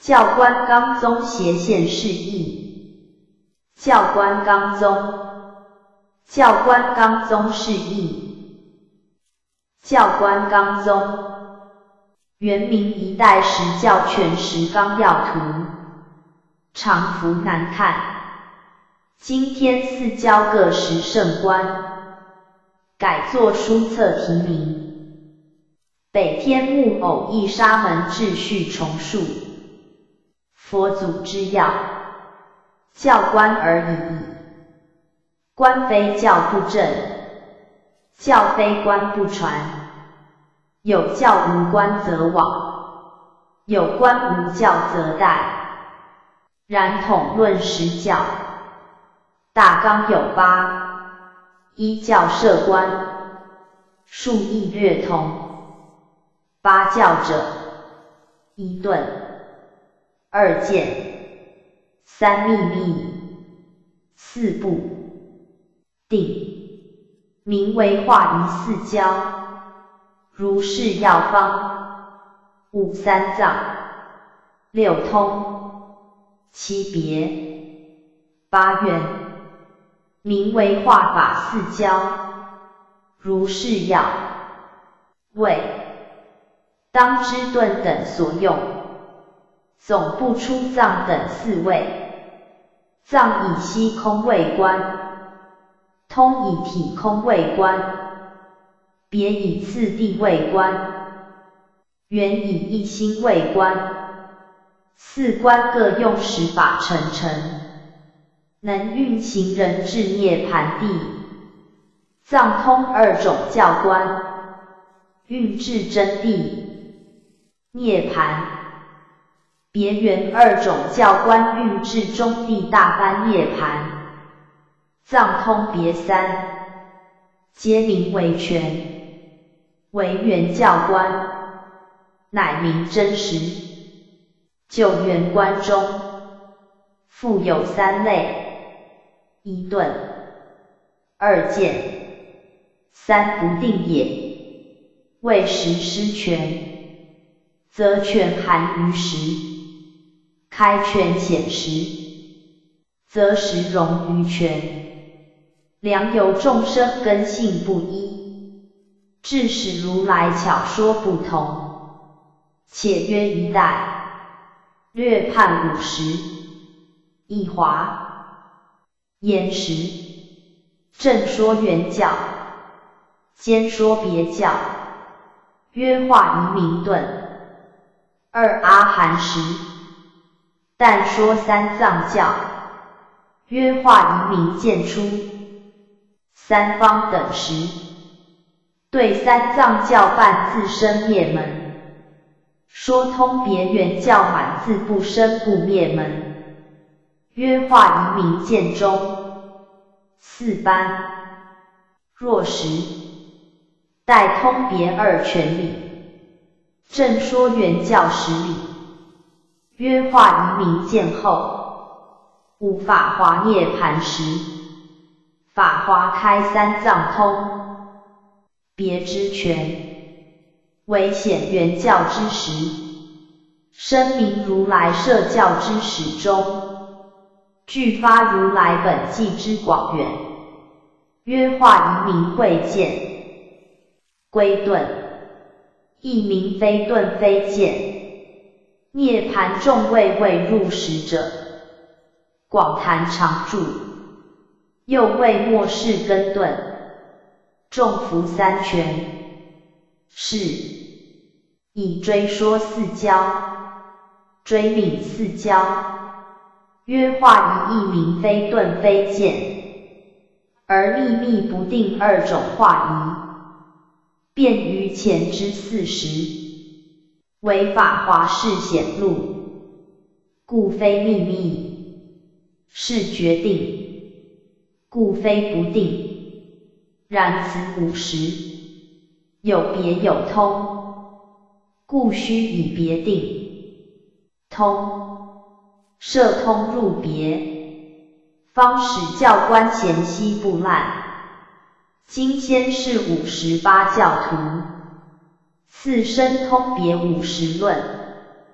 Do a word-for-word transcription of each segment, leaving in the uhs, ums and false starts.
教官纲宗斜线释义。教官纲宗，教官纲宗释义。教官纲宗，元明一代时教全十纲要图，常服难看。今天四教各十圣观，改作书册题名。北天木偶一沙门秩序重述，佛祖之要，教官而已矣。官非教不正，教非官不传。有教无官则罔，有官无教则殆。然统论十教，大纲有八：一教设官，数义略通。八教者：一顿，二见，三秘密，四部定，名为化一四教。如是药方，五三藏，六通，七别，八愿，名为化法四教。如是药，谓当知顿等所用，总不出藏等四位。藏以息空为观，通以体空为观，别以次第为观，缘以一心为观。四观各用十法成成，能运行人至涅盘地。藏通二种教观，运至真谛涅盘；别缘二种教观，运至中地大般涅盘。藏通别三，皆名为全。为原教观，乃名真实。就原观中，复有三类：一顿，二见，三不定也。为实施权，则权含于实；开权显实，则实容于权。良由众生根性不一，致使如来巧说不同。且约一代，略判五十，一华，言实，正说原教，兼说别教，约化一明顿，二阿含实，但说三藏教，约化一明见出，三方等时，对三藏教伴自生灭门，说通别圆教满自不生故灭门，约化一明见中，四般。若实待通别二全理，正说原教十理，约化一明见后，无法华涅盘时，法华开三藏通，别之全，为显原教之实，声明如来摄教之始终，具发如来本际之广远，约化一明慧见。归顿，一明非顿非见，涅盘众位未入实者，广谈常住，又谓末世根顿，众服三全，是以追说四教，追悯四教，约化一义明非顿非见，而秘密不定二种化疑，便于前之四时，为法华事显露，故非秘密；是决定，故非不定。然此五时，有别有通，故须以别定。通，摄通入别，方使教官咸悉不滥。今先是五十八教徒，次生通别五十论，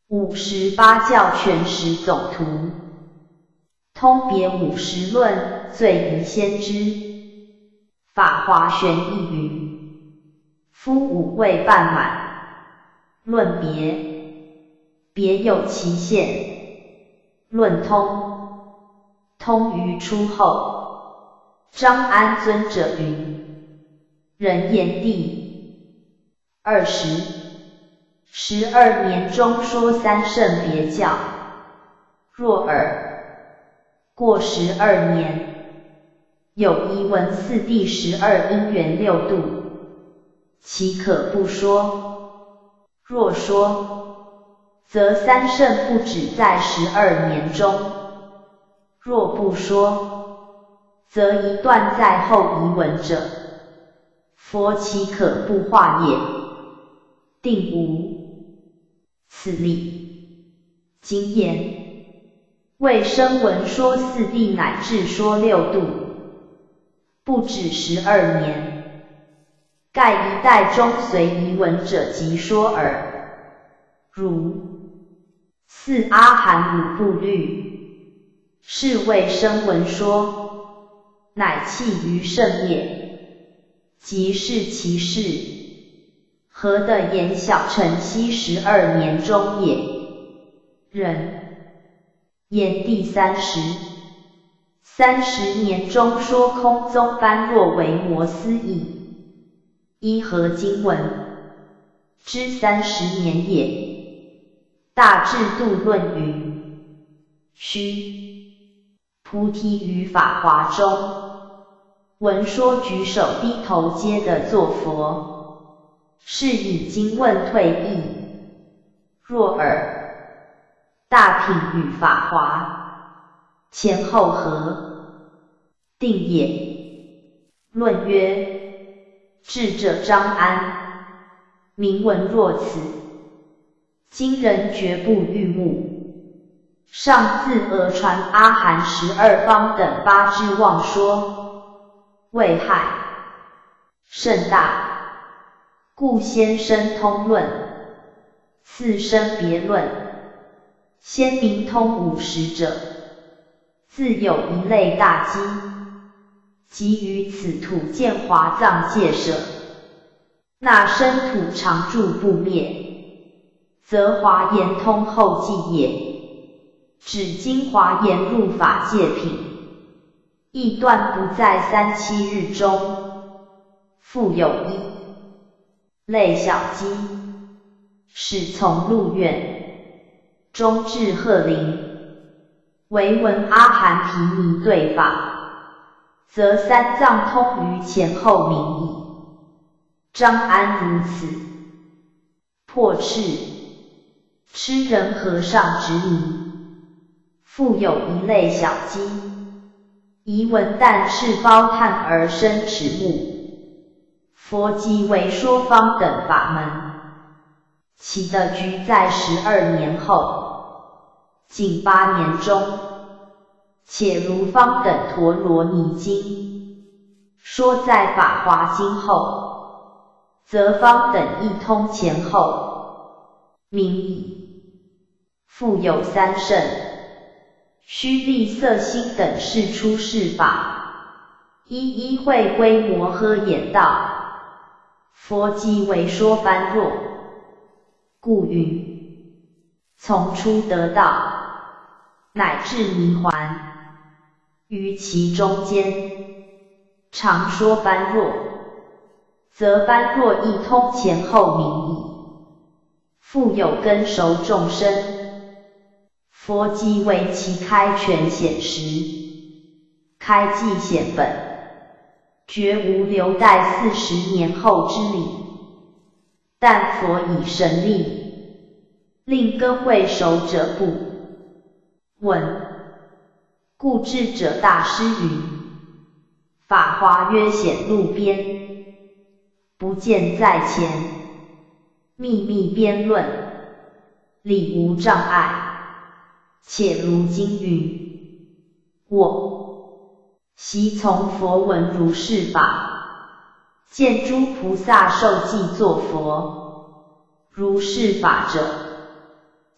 五十八教全史总图，通别五十论，最宜先知。法华玄义云：夫五味半满，论别，别有其限；论通，通于出后。张安尊者云：人言第二十。十二年中说三圣别教，若尔过十二年，有一文四第十二因缘六度，岂可不说？若说，则三圣不止在十二年中；若不说，则一断在后遗文者，佛岂可不化也？定无此理。今言为声闻说四谛乃至说六度，不止十二年，盖一代中随遗文者即说耳。如四阿含五部律，是为声闻说，乃弃于圣业，即是其事。何得言小乘悉十二年中也？人言第三十。三十年中说空宗般若为摩斯义，依何经文？之三十年也。大智度论云：须菩提于法华中，闻说举手低头皆得作佛。是以经问退役。若尔大品与法华前后合，定也。论曰：智者张安，名闻若此，今人绝不欲目。上自讹传阿含十二方等八支妄说，危害甚大。故先生通论，次生别论。先明通五十者，自有一类大机，即于此土见华藏界舍，那生土常住不灭，则华严通后继也。指今华严入法界品，亦断不在三七日中。复有一类小机，始从鹿苑，终至鹤林，唯闻阿含毗尼对法，则三藏通于前后明矣。张安如此，破斥痴人和尚之疑。复有一类小机，疑闻但是包探而生齿目。佛即为说方等法门，其的居在十二年后，仅八年中，且如方等陀罗尼经，说在法华经后，则方等亦通前后，明矣。复有三圣，须利色心等是出世法，一一会归摩诃衍道。佛即为说般若，故云：从初得道，乃至迷还，于其中间，常说般若，则般若亦通前后明矣。复有根熟众生，佛即为其开权显实，开记显本。绝无留待四十年后之理，但佛以神力，令根未熟者不闻。故智者大师云：法华曰显路边，不见在前，秘密边论，理无障碍。且如经云：我昔从佛闻如是法，见诸菩萨受记作佛，如是法者，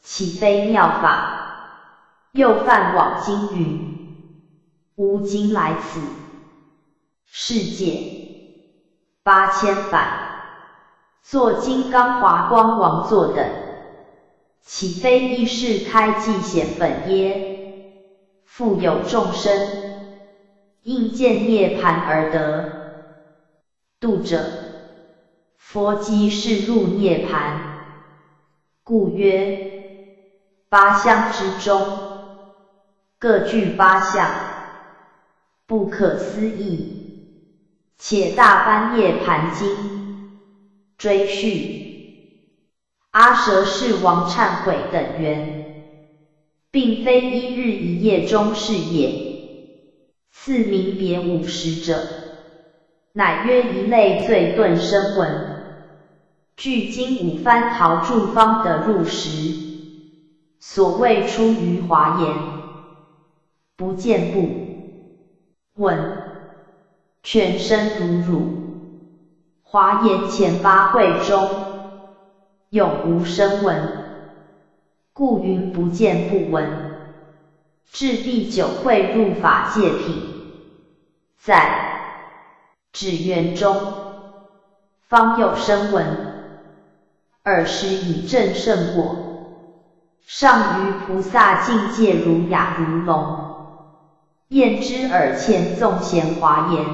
岂非妙法？又犯往经云：吾今来此世界八千反，作金刚华光王座等，岂非亦是开济显本耶？复有众生应见涅盘而得度者，佛即是入涅盘，故曰八相之中，各具八相，不可思议。且大般涅盘经追叙阿舍世王忏悔等缘，并非一日一夜中事也。次名别五十者，乃约一类罪顿声闻，据经五番陶著方得入时，所谓出于华严，不见不闻，全身如汝。华严前八会中，永无声闻，故云不见不闻。至第九会入法界品，在指缘中，方有声闻，尔时以证圣果，上于菩萨境界如哑如聋，验之耳前纵贤华严，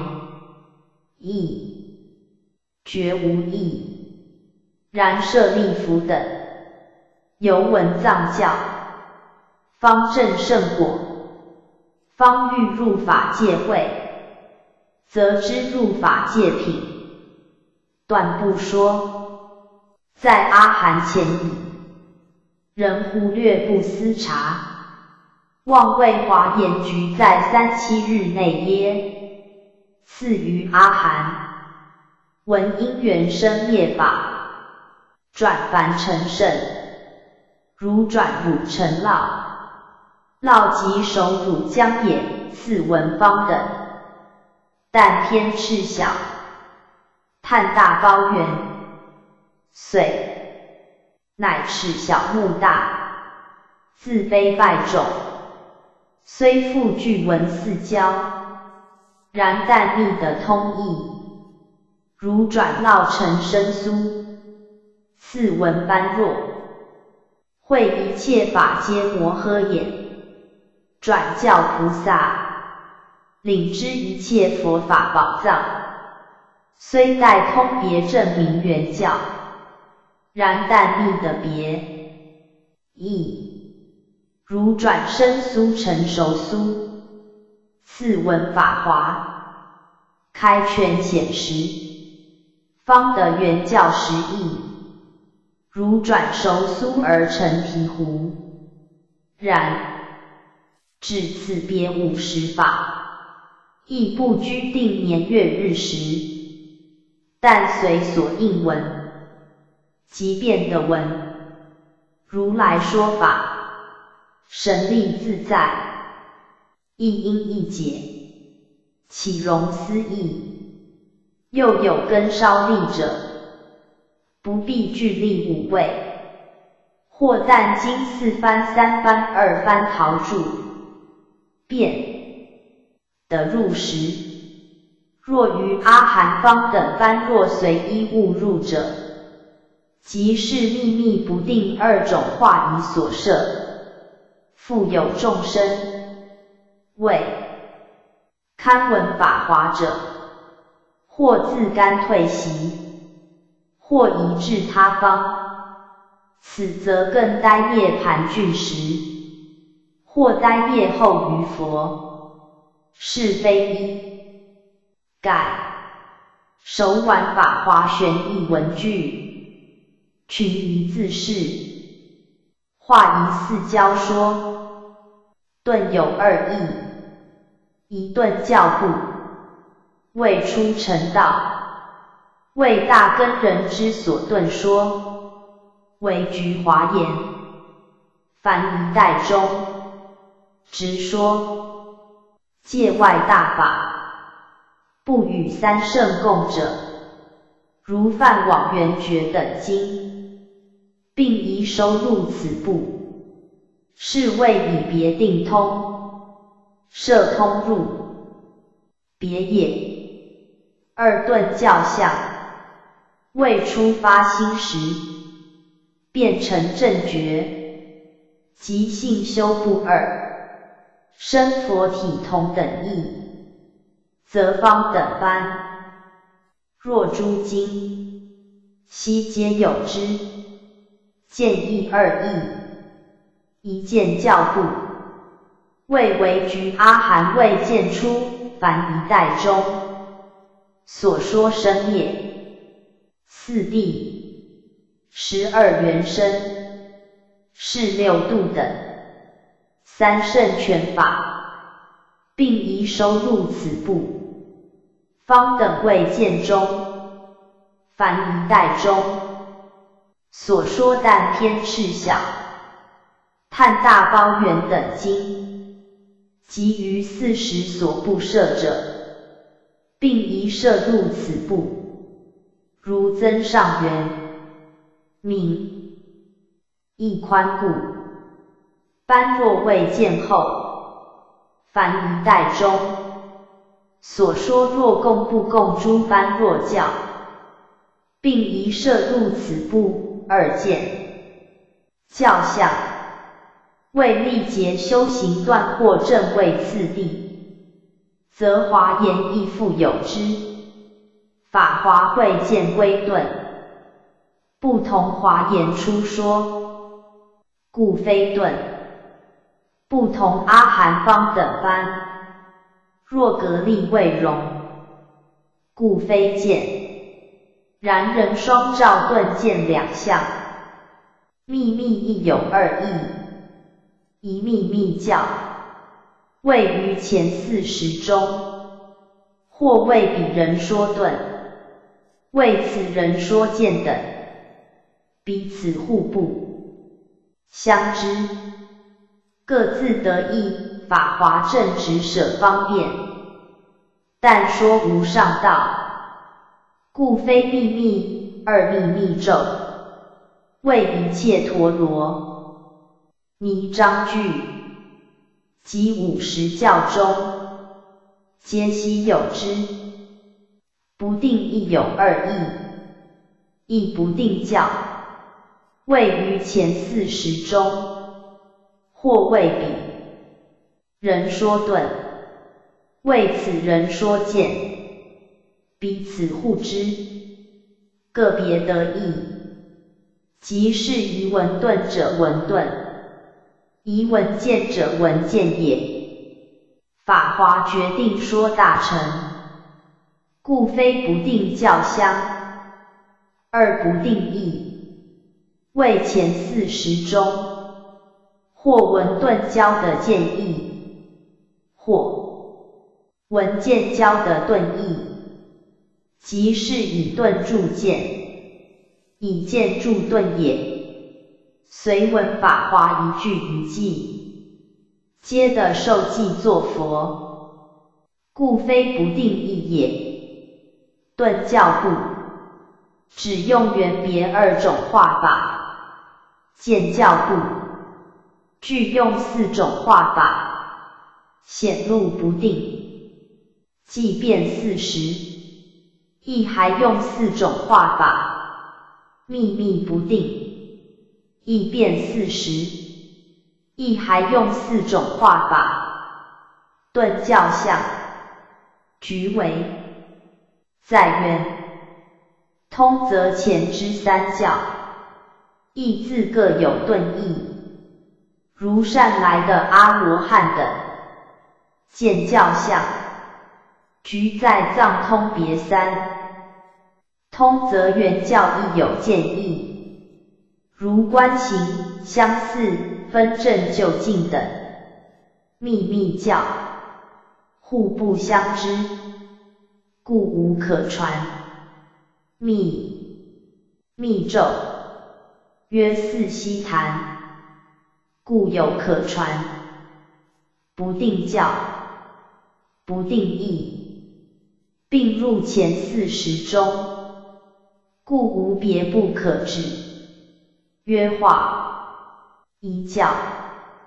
亦绝无异。然舍利弗等，犹闻藏教，方证圣果，方欲入法界会，则知入法界品，断不说。在阿含前矣，人忽略不思察，妄谓华严局在三七日内耶？次于阿含，闻因缘生灭法，转凡成圣，如转乳成酪，酪即熟乳浆也。次闻方等，但偏赤小，叹大高原，遂乃赤小目大，自卑败众，虽复具闻四教，然但密得通义，如转酪成生酥。次闻般若，会一切法皆摩诃眼，转教菩萨，领知一切佛法宝藏，虽待通别证明原教，然但密得别义，如转生酥成熟酥。次闻法华，开权显实，方得原教实义，如转熟酥而成醍醐。然至此别五十法，亦不拘定年月日时，但随所应闻，即便得闻。如来说法，神力自在，一因一解，岂容思议？又有根稍利者，不必具力五位，或但经四番三番二番陶著，便得入时。若于阿含方等般若随依误入者，即是秘密不定二种化仪所摄，复有众生谓堪闻法华者，或自甘退席，或移至他方，此则更待涅盘具时，或待灭后于佛，是非一。盖手挽法华玄义文句，群疑自是，化仪四教说，顿有二义，一顿教故，未出成道，为大根人之所顿说，为居华严，凡一代中，直说，界外大法，不与三圣共者，如梵网缘觉等经，并宜收入此部。 是谓以别定通，摄通入，别也。二顿教相，未出发心时，变成正觉，即性修不二，生佛体同等义，则方等般。若诸经，悉皆有之，见一二义，一见教故，谓为居阿含未见出凡一代中所说生灭。四谛、十二缘生、是六度等三圣权法，并宜收入此部，方等未见中凡一代中所说但偏赤小、叹大包圆等经，及于四时所不摄者，并宜摄入此部。如增上缘、名、义宽故，般若未见后，凡一代中所说若共不共诸般若教，并宜摄入此部二见教相，为历劫修行断惑正位次第，则华严亦复有之。法华会见归顿，不同华严出说，故非顿。不同阿含方等般，若格力未容，故非见。然人双照顿见两相，秘密亦有二义，一秘密教，位于前四时中，或为彼人说顿，为此人说见等，彼此互不相知，各自得益法华正直舍方便，但说无上道，故非秘密二秘密咒，为一切陀罗尼章句及五十教中，皆悉有之。不定亦有二义，亦不定教，位于前四时中，或为彼人说顿，为此人说见，彼此互知，个别得益。即是疑闻顿者闻顿，疑闻见者闻见也。法华决定说大乘，故非不定教相，二不定义，为前四时中，或闻顿教的见义，或闻见教的顿义，即是以顿助见，以见助顿也。随闻法华一句一记，皆得受记作佛，故非不定义也。顿教故，只用缘别二种化法；见教故，具用四种化法，显露不定。即便四时，亦还用四种化法，秘密不定；亦变四时，亦还用四种化法，顿教相，局为在缘通则前之三教，亦自各有顿义，如善来的阿罗汉等，见教相，局在藏通别三，通则原教亦有见义，如观行、相似、分正就近等，秘密教，互不相知，故无可传。密密咒曰四悉檀，故有可传。不定教，不定义，并入前四时中，故无别不可指。曰化一教，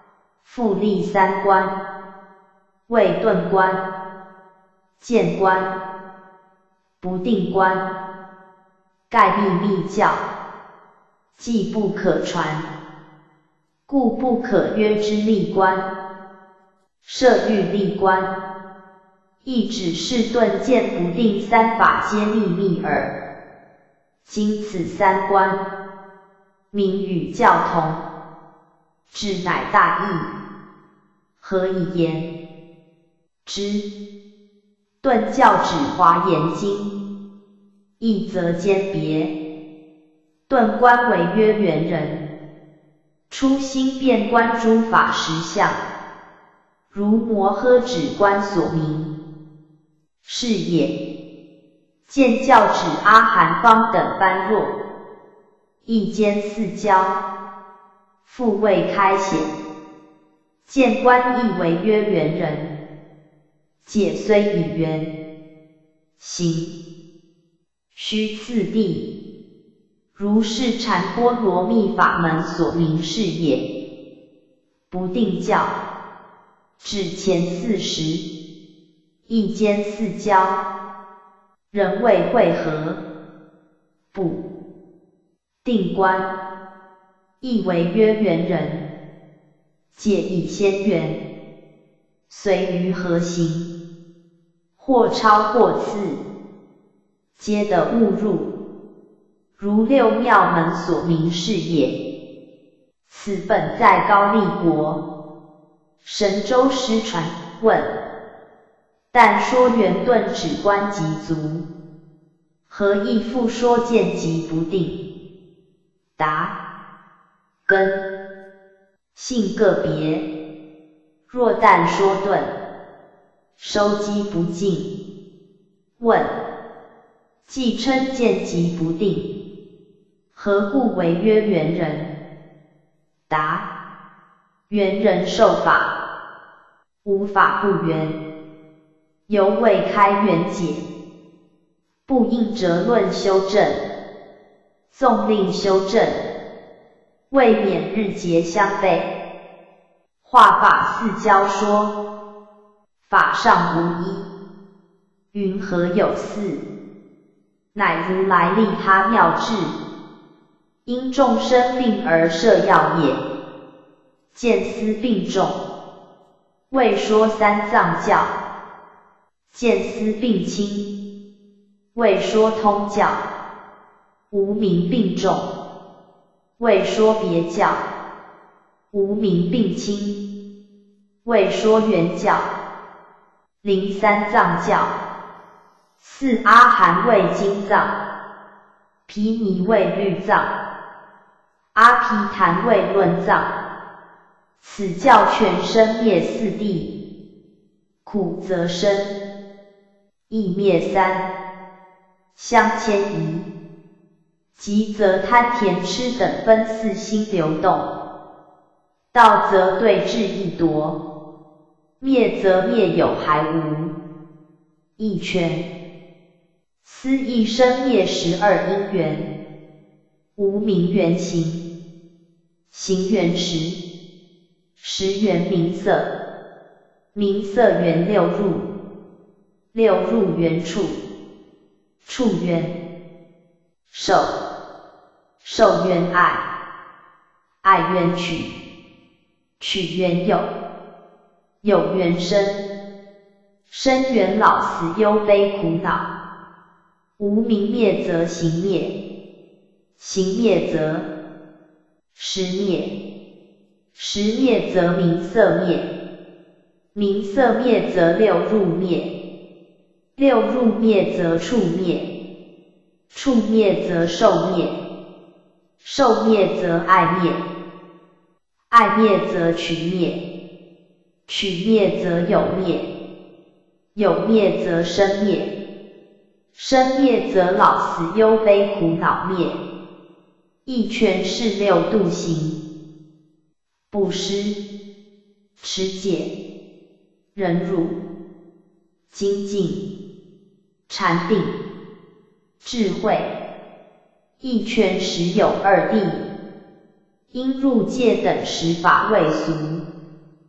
复立三观，位顿观、见观、不定观，盖秘密教，既不可传，故不可约之立观。设欲立观，亦只是顿见不定三法皆秘密耳。今此三观，名与教同，志乃大义，何以言之？顿教指华严经，一则兼别。顿观为曰元人，初心遍观诸法实相，如摩诃止观所明，是也。见教指阿含方等般若，亦兼四教，复未开显。见观亦为曰元人，解虽以圆行，须次第，如是禅波罗蜜法门所明示也。不定教，指前四时，亦兼四教，仍未会合。不定观，亦为曰元人，解以先圆，随于何行，或超或次，皆得误入，如六妙门所明示也。此本在高丽国神州师传。问：但说圆顿止观即足，何以复说见即不定？答：根性个别，若但说顿，收机不尽。问：既称见即不定，何故为曰元人？答：元人受法，无法不圆，犹未开圆解，不应折论修正，纵令修正，未免日节相悖。化法四教说，法上无一，云何有四？乃如来利他妙智，因众生病而设药也。见思病重，未说三藏教；见思病轻，未说通教；无明病重，未说别教；无明病轻，未说圆教。临三藏教，四阿含为经藏，毗尼为律藏，阿毗昙为论藏。此教全生灭四谛，苦则生，亦灭三，相迁移，急则贪甜痴等分四心流动，道则对治易夺，灭则灭有还无，亦全。思亦生灭十二因缘，无明缘行，行缘识，识缘名色，名色缘六入，六入缘触，触缘受，受缘爱，爱缘取，取缘有，有缘生，生缘老死忧悲苦恼。无明灭则行灭，行灭则识灭，识灭则名色灭，名色灭则六入灭，六入灭则触灭，触灭则受灭，受灭则爱灭，爱灭则取灭，取灭则有灭，有灭则生灭，生灭则老死忧悲苦恼灭，亦全是六度行。布施、持戒、忍辱、精进、禅定、智慧，亦全实有二谛。因入戒等十法未俗，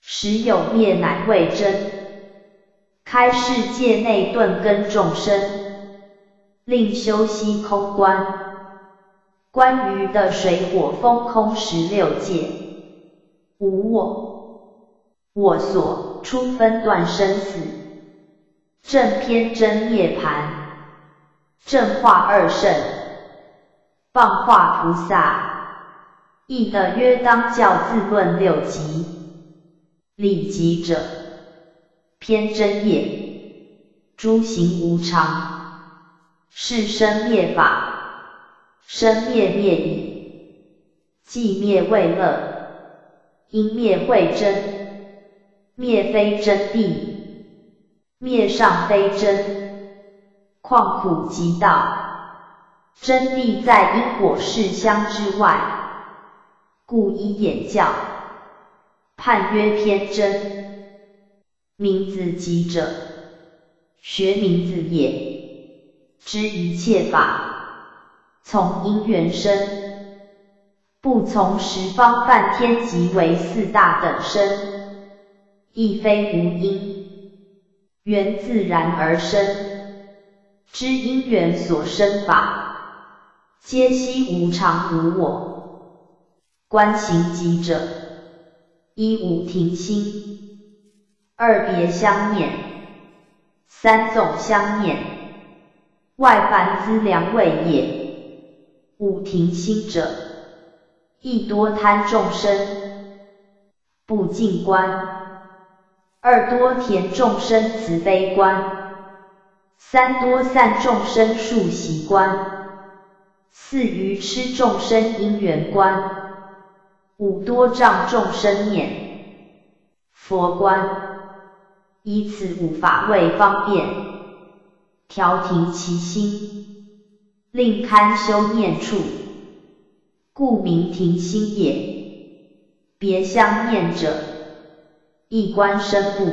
时有灭乃为真，开世界内顿根众生，令修悉空观。关于的水火风空十六界，无我，我所出分断生死，正偏真涅槃，正化二圣，谤化菩萨，义的约当教自论六极。理极者，偏真业，诸行无常，是生灭法，生灭灭已，寂灭未乐，因灭慧真，灭非真谛，灭上非真，况苦极道，真谛在因果事相之外，故依眼教，判曰偏真。名字极者，学名字也，知一切法，从因缘生，不从十方梵天即为四大等生，亦非无因，缘自然而生，知因缘所生法，皆悉无常无我。观行极者，一无停心，二别相念，三纵相念，外凡资粮味也。五停心者，亦多贪众生，不净观；二多田众生慈悲观；三多散众生数习观；四愚痴众生因缘观；五多障众生念佛观。依此五法为方便，调停其心，令堪修念处，故名停心也。别相念者，一观身不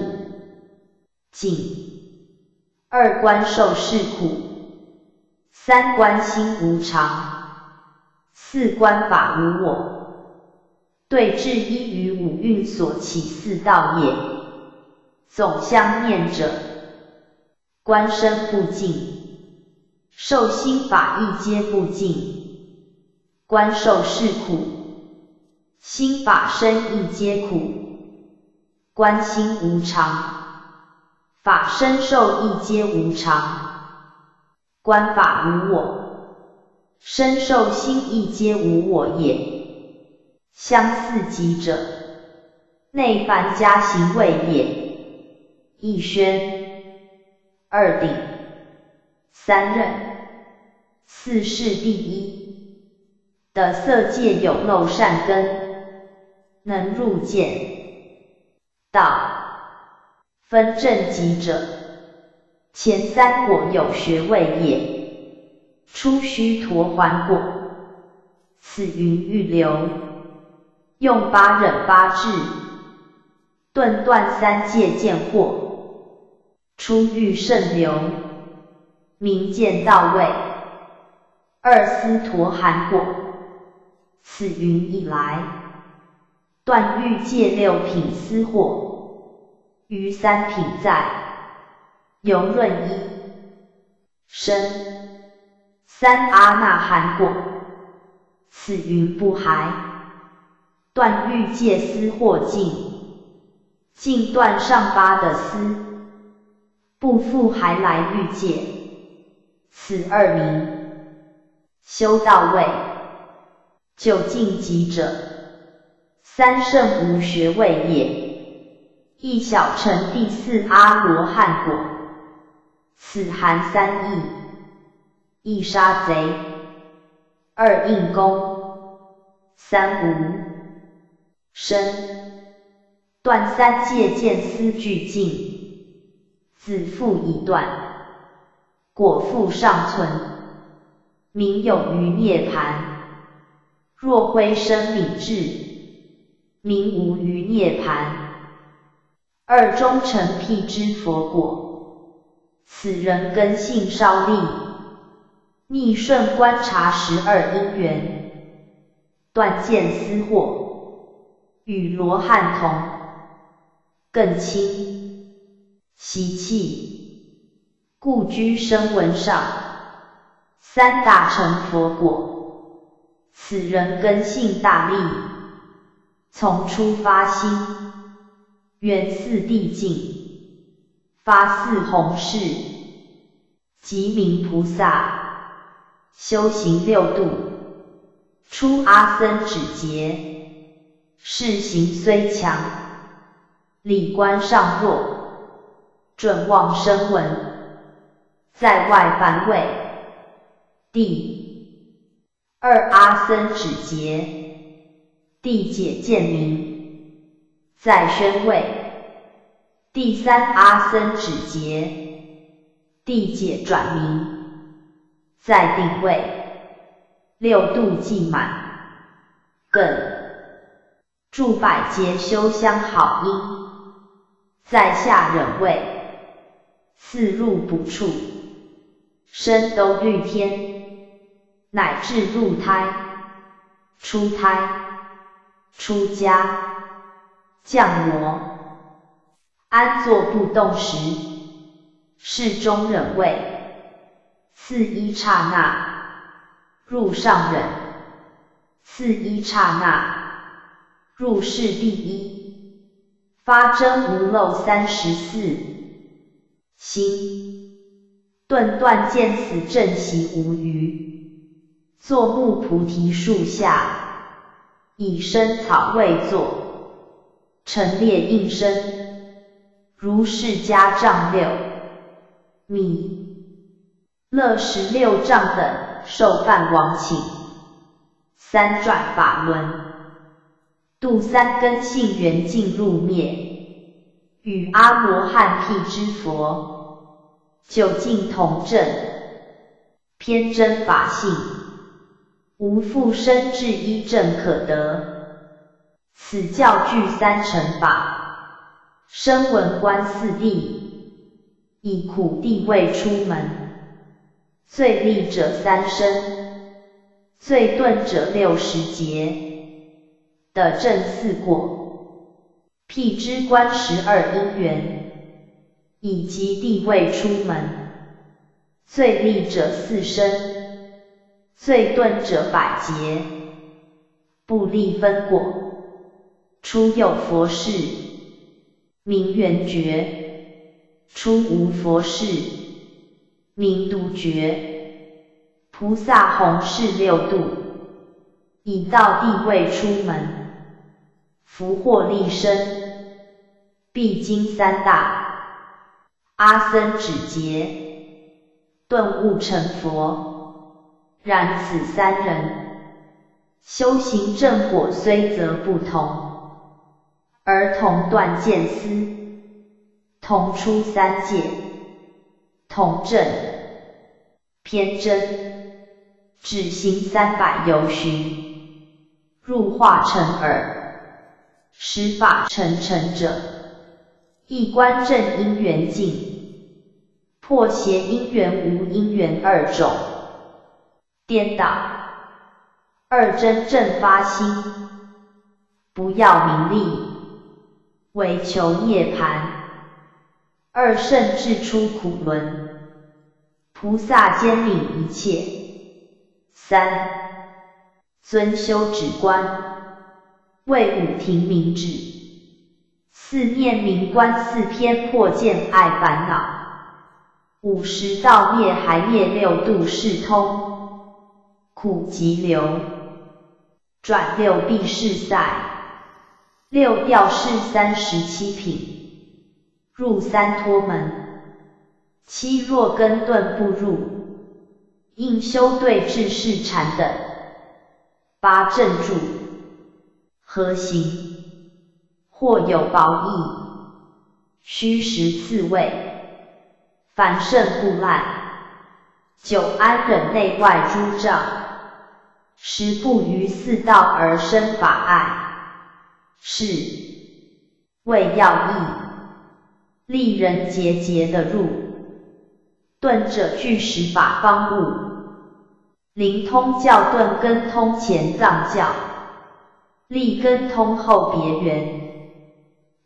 净，二观受是苦，三观心无常，四观法无我。对治依于五蕴所起四道也。总相念者，观身不净，受心法亦皆不净，观受是苦，心法身亦皆苦，观心无常，法身受亦皆无常，观法无我，身受心亦皆无我也。相似极者，内凡家行位也。一宣，二顶，三任，四是第一。的色界有漏善根，能入见道。分正极者，前三果有学位也。出须陀洹果，此云欲流，用八忍八智，顿断三界见惑。出欲甚流，明见到位。二斯陀含果，此云一来，断欲界六品私惑，余三品在，由润一生。三阿那含果，此云不还，断欲界私惑尽，尽断上八的私。不复还来欲界，此二名修到位。究竟极者，三圣无学位也。一小乘第四阿罗汉果，此含三义：一杀贼，二应功，三无生。断三界见思俱尽。子父已断，果腹尚存，名有余涅槃。若灰生泯至，名无余涅槃。二中成辟支佛果，此人根性稍利，逆顺观察十二因缘，断见思惑，与罗汉同， 更清，习气，故居声闻上。三大成佛果，此人根性大利，从初发心，缘四谛境，发四弘誓，即名菩萨，修行六度，出阿僧祇劫，事行虽强，理观上弱，准妄声闻，在外凡位。第二阿僧祇劫，谛解见明，在宣位。第三阿僧祇劫，谛解转明，在定位。六度既满，更诸百劫修相好因，在下忍位。四入不处，身都律天，乃至入胎、出胎、出家、降魔，安坐不动时，是中忍位。次一刹那，入上忍；次一刹那，入世第一。发真无漏三十四心，顿断见死正习无余。坐木菩提树下，以生草位坐，陈列应身，如释迦丈六弥勒十六丈等受梵王请，三转法轮，度三根性缘尽入灭，与阿罗汉辟支佛，究竟同证，偏真法性。无复生至一正可得，此教具三乘法，声闻观四谛，以苦地位出门，最利者三生，最钝者六十劫，得正四果，辟支观十二因缘，以及地位出门，最利者四生。最钝者百劫，不立分果，初有佛事，名圆觉；初无佛事，名独觉。菩萨弘誓六度，以道地位出门，福获利生，必经三大阿僧祇劫，顿悟成佛。然此三人修行正果虽则不同，而同断见思，同出三界，同证偏真，只行三百由旬，入化成耳，十法成尘者，一观正因缘尽，破邪因缘无因缘二种。颠倒，二真正发心，不要名利，唯求涅槃。二圣智出苦轮，菩萨兼领一切。三尊修止观，为五庭明智。四念明观，四偏破见爱烦恼。五十道灭还灭六度是通。苦集流，转六必是赛，六调是三十七品，入三脱门，七若根顿不入，应修对治是禅等。八正住，何行，或有薄义，虚实次位，凡圣不滥，九安忍内外诸障。十不于四道而生法爱，是谓要义。利人节节的入，顿者具十法方物，灵通教顿根通前藏教，利根通后别圆，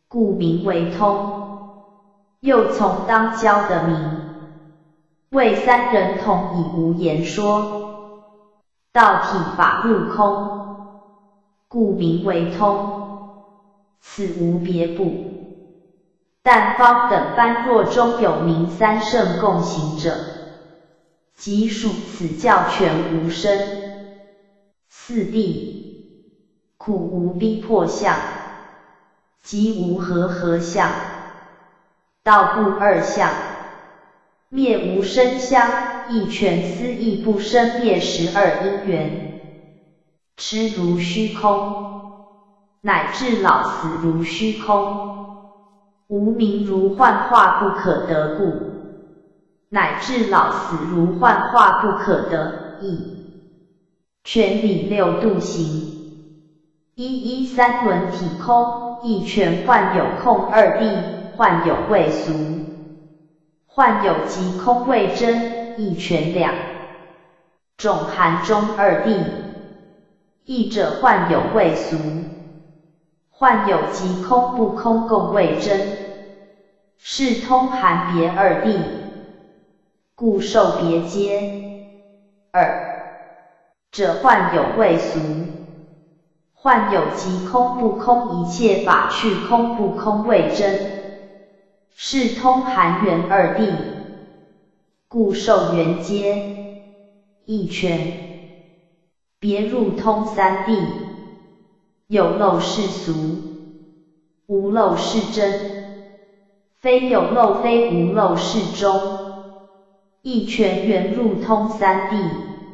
故名为通。又从当教的名，谓三人同以无言说，道体法入空，故名为通。此无别不。但方等般若中有名三圣共行者，即属此教全无生。四谛，苦无逼迫相，即无和合相，道不二相，灭无生相，亦全思亦不生灭十二因缘，痴如虚空，乃至老死如虚空。无明如幻化不可得故，乃至老死如幻化不可得亦。全理六度行，一一三轮体空，亦全幻有空二谛，幻有未俗，幻有即空未真，亦全两种含中二谛。亦者幻有未俗，幻有即空不空共未真，是通含别二谛，故受别皆。二者幻有未俗，幻有即空不空一切法去空不空未真，是通含缘二谛，故受缘皆。亦全别入通三谛，有漏是俗，无漏是真，非有漏非无漏是中，亦全圆入通三谛。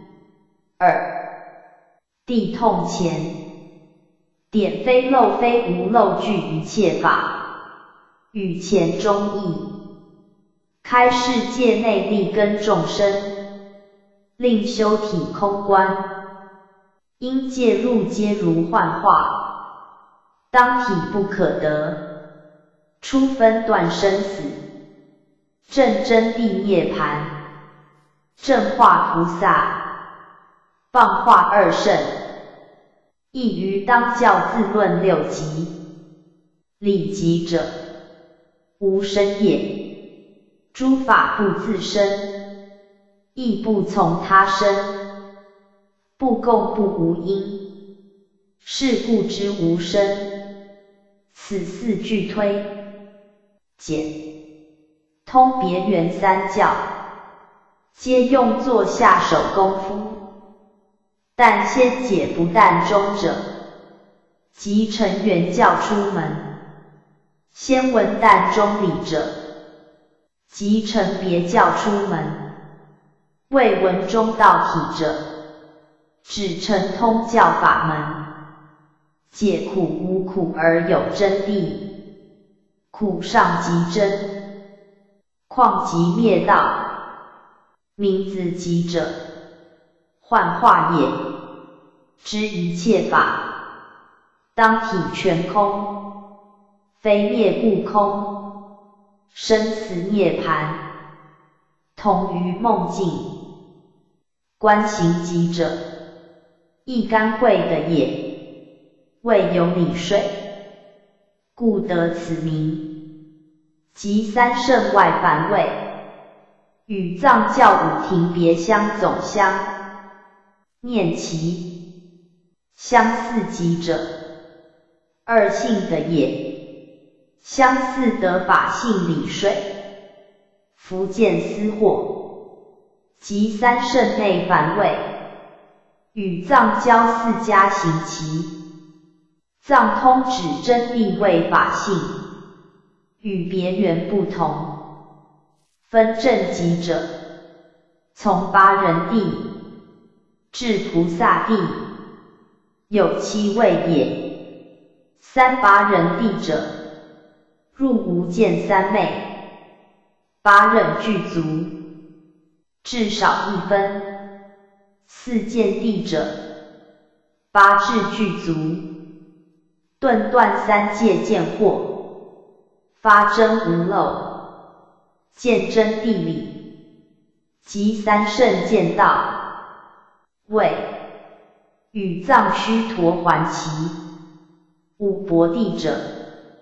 二谛通前，点非漏非无漏具一切法，与前中异，开世界内立根众生，令修体空观。因介入皆如幻化，当体不可得，初分断生死，正真谛涅槃，正化菩萨，谤化二圣，亦于当教自论六极。理极者，无生业，诸法不自生，亦不从他生，不共不无因，是故知无生。此四句推简通别圆三教，皆用作下手功夫。但先解不但中者，即成圆教出门；先闻但中理者，即成别教出门；未闻中道体者，只成通教法门。解苦无苦而有真谛，苦上即真，况即灭道。名字极者，幻化也。知一切法，当体全空，非灭不空，生死涅槃，同于梦境。观行极者，亦干慧的也，未有理睡，故得此名。即三圣外凡位，与藏教五庭别相总相，念其相似极者，二性的也，相似得法性理睡，福见思惑，即三圣内凡位，与藏教四家行齐。藏通指真谛为法性，与别圆不同。分正极者，从八人谛至菩萨谛，有七位也。三八人谛者，入无间三昧，八忍具足，至少一分。四见谛者，八智具足，顿断三界见惑，发真无漏，见真谛理，即三圣见道。谓与藏须陀洹齐。五薄地者，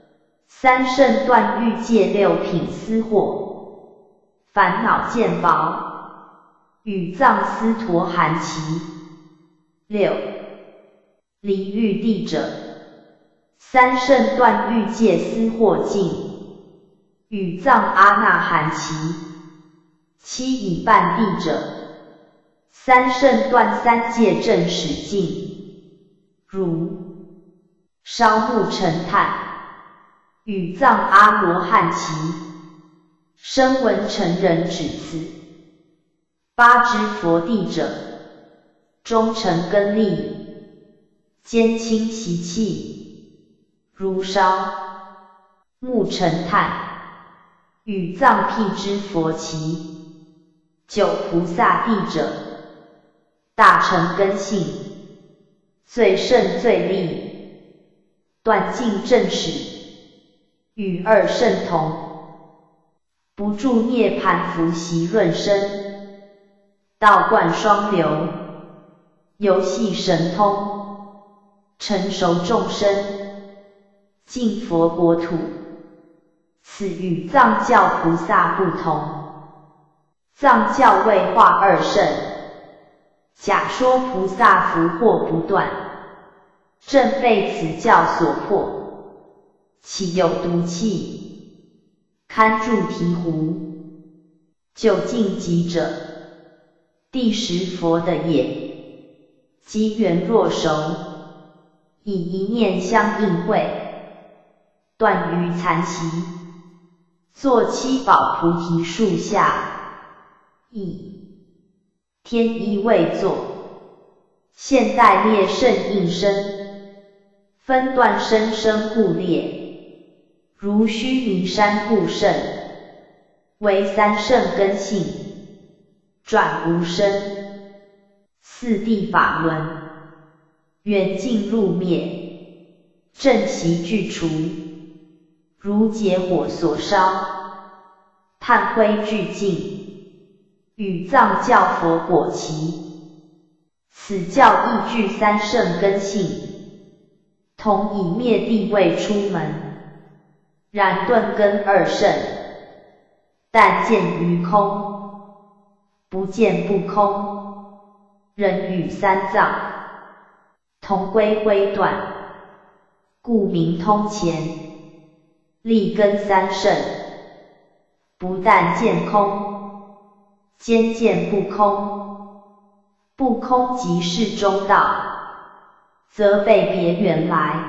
三圣断欲界六品私货，烦恼见薄，与藏斯陀含其。六离欲地者，三圣断欲界私货尽，与藏阿那含其。七以半地者，三圣断三界正始尽，如烧木成炭，与藏阿罗汉齐。声闻成人指此。八支佛地者，中成根利，坚清习气，如烧木成炭，与藏辟支佛齐。九菩萨地者，大乘根性，最胜最利，断尽正始，与二圣同，不住涅盘伏习润身，道贯双流，游戏神通，成熟众生，尽佛国土。此与藏教菩萨不同。藏教为化二圣，假说菩萨福祸不断，正被此教所迫，岂有毒气，堪住醍醐，究竟极者，第十佛的也。机缘若熟，以一念相应会，断于残习，坐七宝菩提树下。一天一位坐，现代列圣应身，分段生生互列，如须弥山故圣，为三圣根性，转无生，四谛法轮，缘尽入灭，正习具除，如劫火所烧，炭灰俱尽。与藏教佛果齐。此教亦具三圣根性，同以灭地位出门，然顿根二圣，但见于空，不见不空，人与三藏同归灰断，故名通前，立根三圣，不但见空，兼见不空，不空即是中道，则被别原来，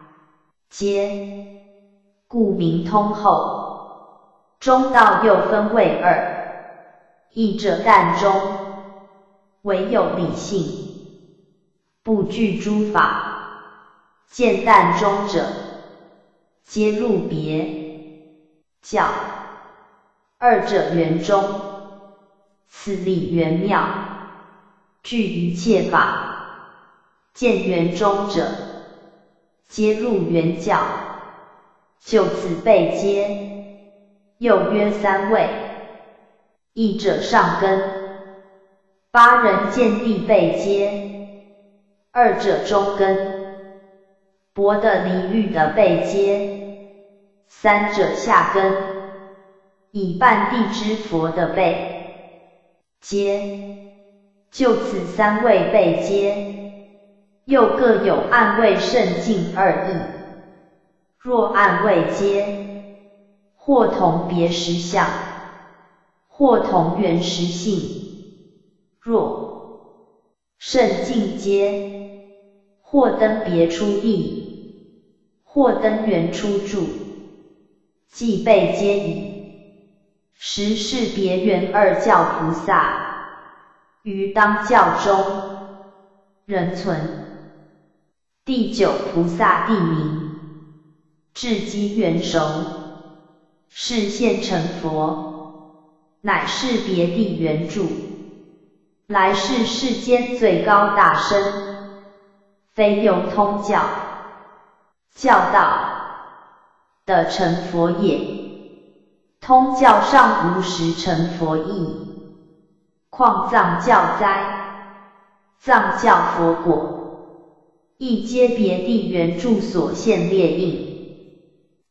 皆故名通后。中道又分为二，一者但中，唯有理性，不具诸法，见但中者，皆入别教。二者圆中，此理圆妙，具一切法，见圆中者，皆入圆教。就此被皆，又约三位。一者上根，八人见地被皆；二者中根，薄的离欲的被皆；三者下根，以半地之佛的被皆。就此三位被皆，又各有暗位圣境二义。若暗位皆，或同别实相，或同原实性；若圣境皆，或登别出地，或登原出住，即被皆矣。实是别圆二教菩萨，于当教中仍存。第九菩萨地名，至机缘熟，是现成佛，乃是别地缘住。来世世间最高大身，非用通教教道的成佛也。通教尚无实成佛意，况藏教哉？藏教佛果，亦皆别地缘住所现列印。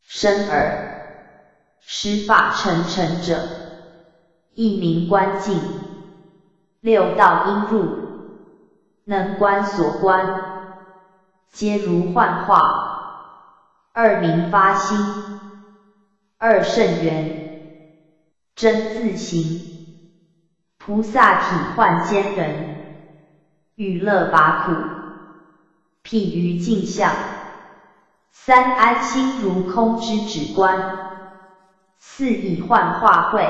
生耳，使法成成者，一名观境，六道应入，能观所观，皆如幻化。二名发心，二圣缘，真自行，菩萨体幻兼人，欲乐拔苦，譬于镜像。三安心如空之止观，四以幻化会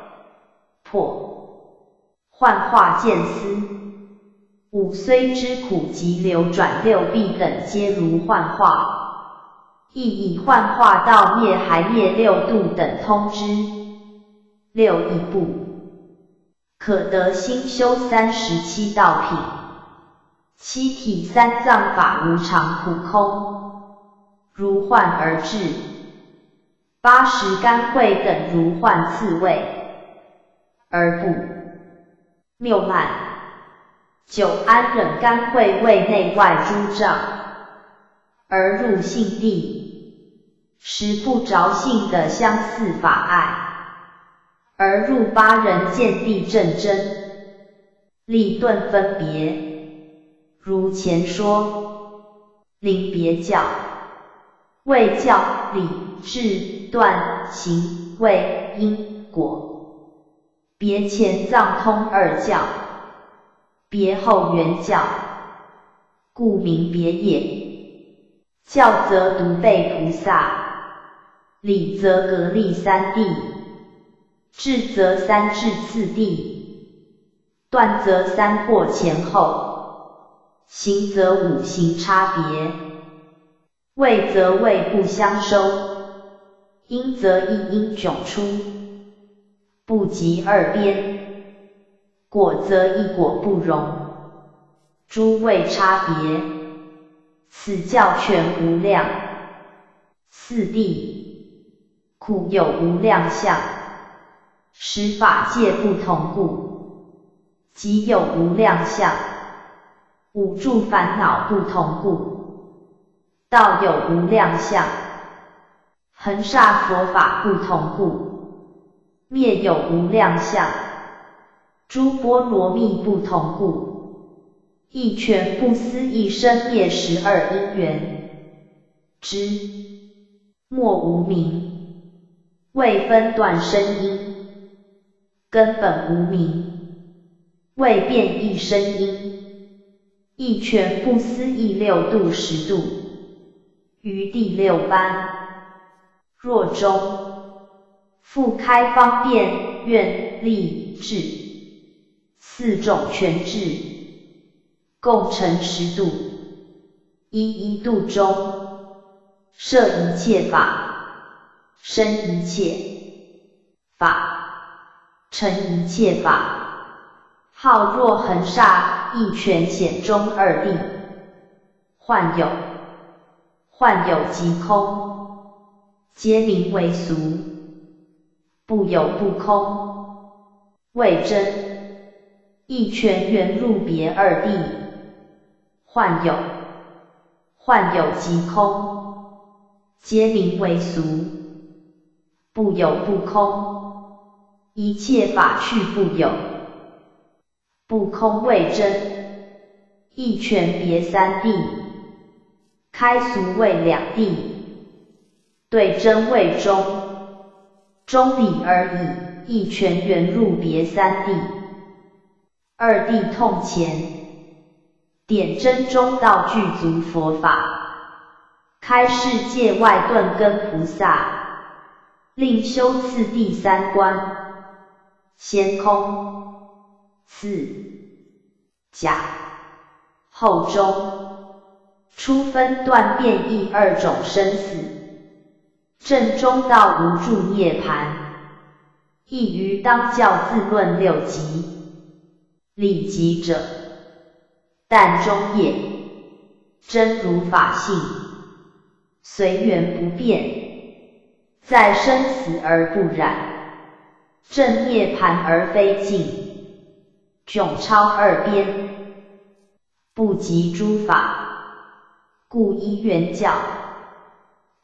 破幻化见思，五虽知苦及流转六弊等皆如幻化，亦以幻化道灭还灭六度等通之。六义部，可得心修三十七道品，七体三藏法无常苦空，如幻而至。八十干慧等如幻次位，而不谬烂。九安忍干慧为内外诸障，而入性地。十不着性的相似法爱，而入八人见地正真，立顿分别。如前说，临别教。为教理智断行为因果，别前藏通二教，别后圆教，故名别也。教则独备菩萨，理则格立三谛，智则三至次第，断则三过前后，行则五行差别。位则位不相收，因则一因迥出，不及二边，果则一果不容，诸位差别，此教全无量。四谛，苦有无量相，十法界不同故，即有无量相。五住烦恼不同故，道有无量相。恒沙佛法不同故，灭有无量相。诸波罗蜜不同故，亦全不思议生灭十二因缘。之末无明，未分段生因，根本无明，未变异生因，亦全不思议六度十度。于第六班，若中，复开方便愿力智，四种全智，共成十度。一一度中，摄一切法，生一切法，成一切法。号若恒沙一全显中二谛，幻有。幻有即空，皆名为俗，不有不空，谓真。亦全圆入别二谛，幻有，幻有即空，皆名为俗，不有不空，一切法去不有，不空谓真。亦全别三谛，开俗为两谛，对真为中，中理而已，亦全圆入别三谛。二谛通前，点真中道具足佛法，开世界外顿根菩萨，令修次第三观，先空，次假，后中。初分断变异二种生死，正中道无住涅槃，亦于当教自论六级。理极者，但中业，真如法性，随缘不变，在生死而不染，正涅槃而非净，迥超二边，不及诸法。故依原教，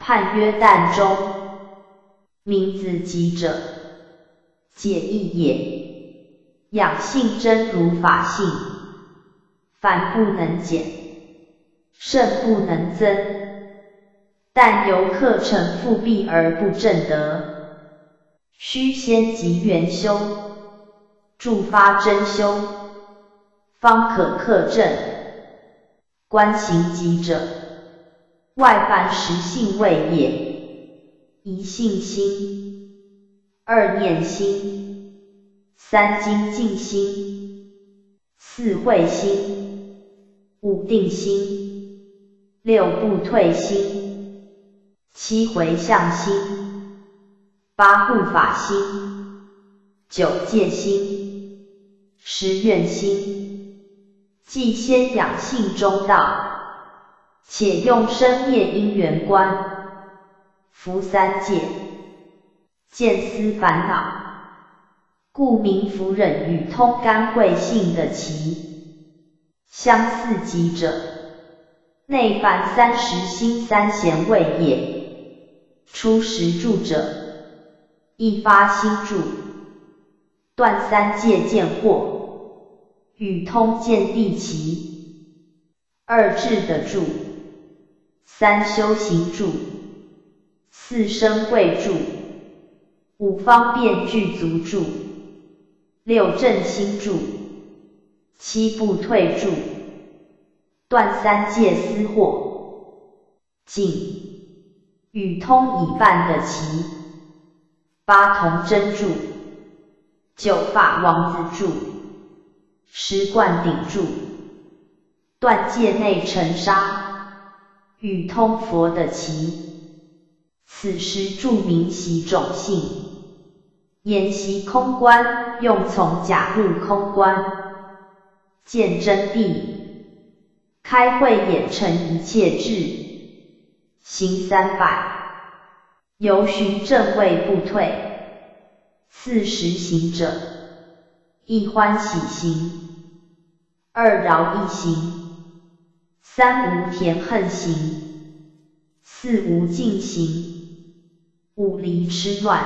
汉曰旦中，名字吉者，解义也。养性真如法性，凡不能减，圣不能增，但由客成复辟而不正得，须先集元修，助发真修，方可克正。观行己者，外凡实性位也。一性心，二念心，三精进心，四慧心，五定心，六不退心，七回向心，八护法心，九戒心，十愿心，即先养性中道，且用生灭因缘观，伏三界，见思烦恼，故名伏忍与通甘慧性的其相似极者，内凡三十心三贤位也。初时住者，一发心住，断三界见惑，与通见地其。二智的住，三修行住，四生慧住，五方便具足住，六正心住，七不退住，断三界思惑，净与通已办的其。八同真住，九法王子住，十灌顶住，断界内尘沙，与通佛的其。此时著名习种性，研习空观，用从假入空观，见真谛，开慧眼成一切智，行三百，由循正位不退。四时行者，一欢喜行，二饶益行，三无田恨行，四无尽行，五离痴乱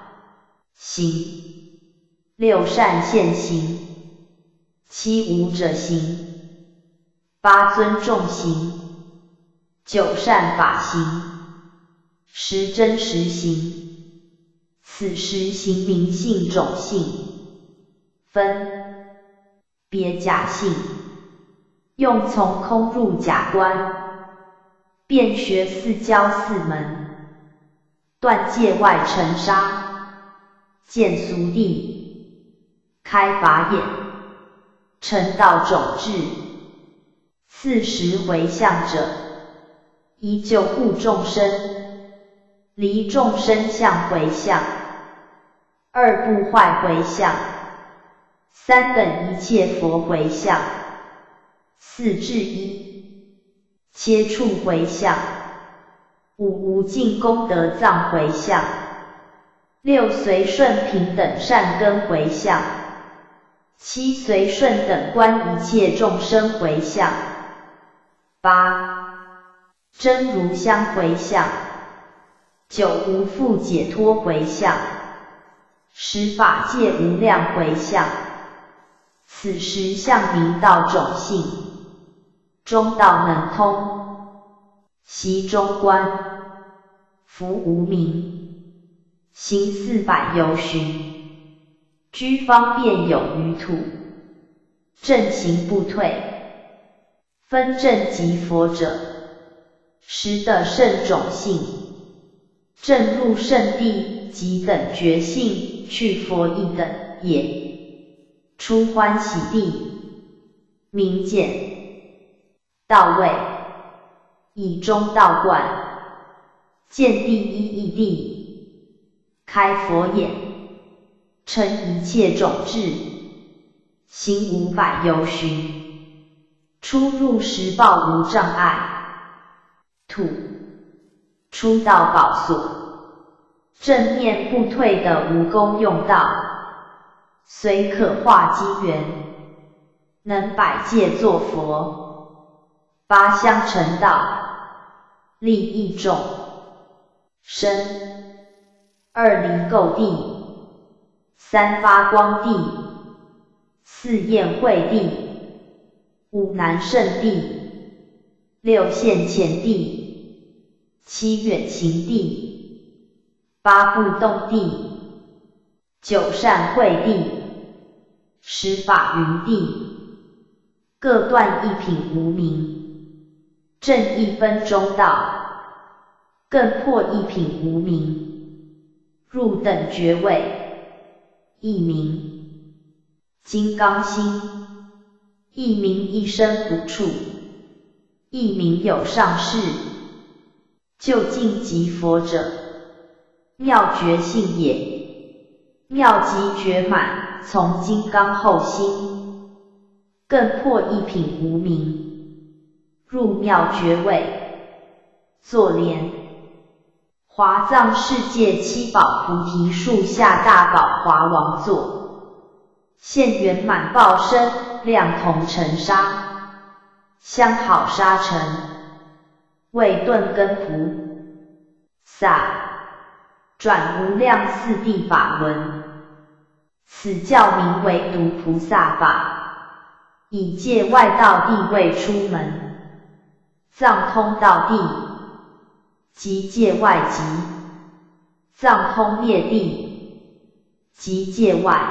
行，六善现行，七无者行，八尊重行，九善法行，十真实行。此时行名性种性，分别假性，用从空入假观，便学四教四门，断界外尘沙，见俗谛，开法眼，成道种智。四时回向者，依救护众生，离众生相回向，二不坏回向，三等一切佛回向，四至一切处回向，五无尽功德藏回向，六随顺平等善根回向，七随顺等观一切众生回向，八真如相回向，九无复解脱回向，十法界无量回向。此时向明道种性，中道能通，习中观，伏无明，行四百由循，居方便有余土，正行不退。分正即佛者，实得圣种性，正入圣地即等觉性，去佛一等也。出欢喜地，明见到位，以中道观，见第一义谛，开佛眼，成一切种智，行五百由循，出入十报无障碍。土出道宝所，正念不退的无功用道，虽可化机缘，能百界作佛。八相成道，利益众， 身，二离垢地，三发光地，四焰慧地，五南胜地，六现前地，七远行地，八不动地，九善慧地，十法云地，各断一品无明，正一分中道，更破一品无明，入等觉位，一名金刚心，一名一生不处，一名有上士，究竟即佛者，妙觉性也。妙即觉满，从金刚后心，更破一品无明，入妙觉位。坐莲，华藏世界七宝菩提树下大宝华王座，现圆满报身，亮铜尘沙，香好沙尘，为顿根菩萨，转无量四谛法轮。此教名为独菩萨法，以界外道地位出门，藏通道地，即界外即，藏通灭地，即界外。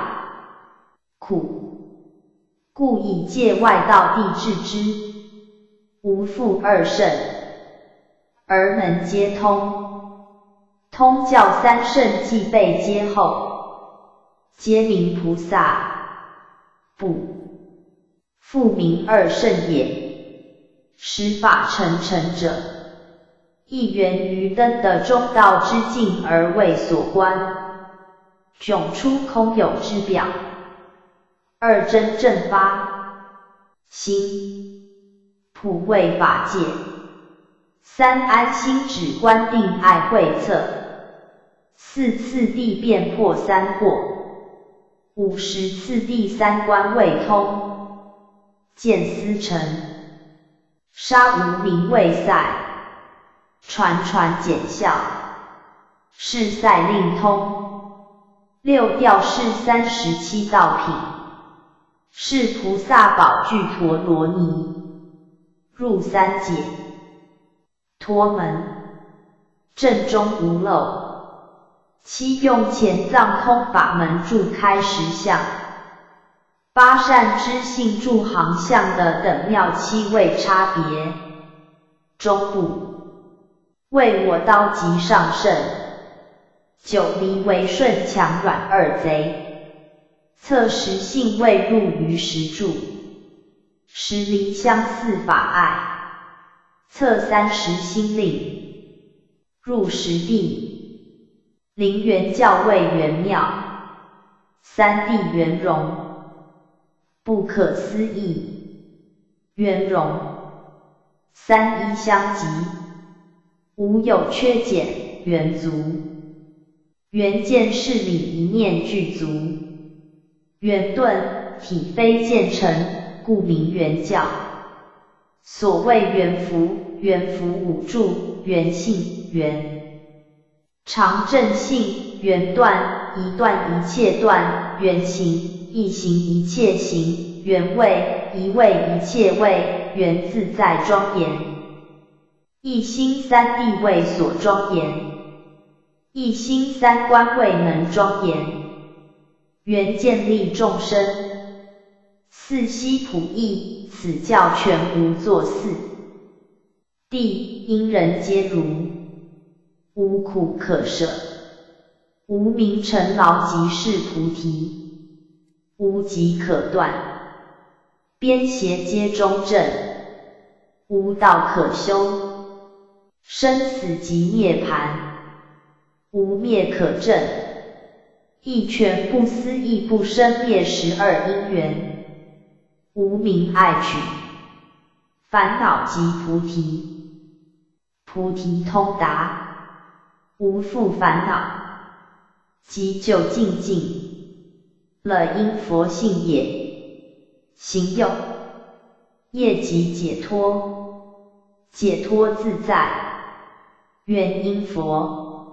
苦，故以界外道地治之，无复二圣，而能皆通。通教三圣既被皆后，皆名菩萨，不复名二圣也。十法成成者，亦源于灯的中道之境而为所观，迥出空有之表。二真正发心，普为法界。三安心止观定爱慧测。四次第变破三惑。五十次第三观未通，见思成，杀无名未赛，传传简效，是赛令通。六调是三十七道品，是菩萨宝具陀罗尼，入三解，脱门，正中无漏。七用前藏空法门助开实相，八善知性助行相的等妙七位差别。中部为我刀及上圣，九离为顺强软二贼，测十性未入于十住，十离相似法爱，测三十心令，入十地。灵元教位圆妙，三谛圆融，不可思议，圆融，三一相即，无有缺减，圆足，圆见事理一念具足，圆顿体非见成，故名圆教。所谓圆福，圆福五住，圆性，圆常正性，圆断，一断一切断，圆行，一行一切行，圆位，一位一切位，圆自在庄严。一心三谛位所庄严，一心三观位能庄严。圆建立众生，四悉普义，此教全无作四。谛因人皆如。无苦可舍，无名尘劳即是菩提，无疾可断，边邪皆中正，无道可修，生死即涅槃，无灭可证，一全不思议不生灭十二因缘，无明爱取，烦恼即菩提，菩提通达。无复烦恼，即究竟境，了因佛性也。行有业即解脱，解脱自在，愿因佛。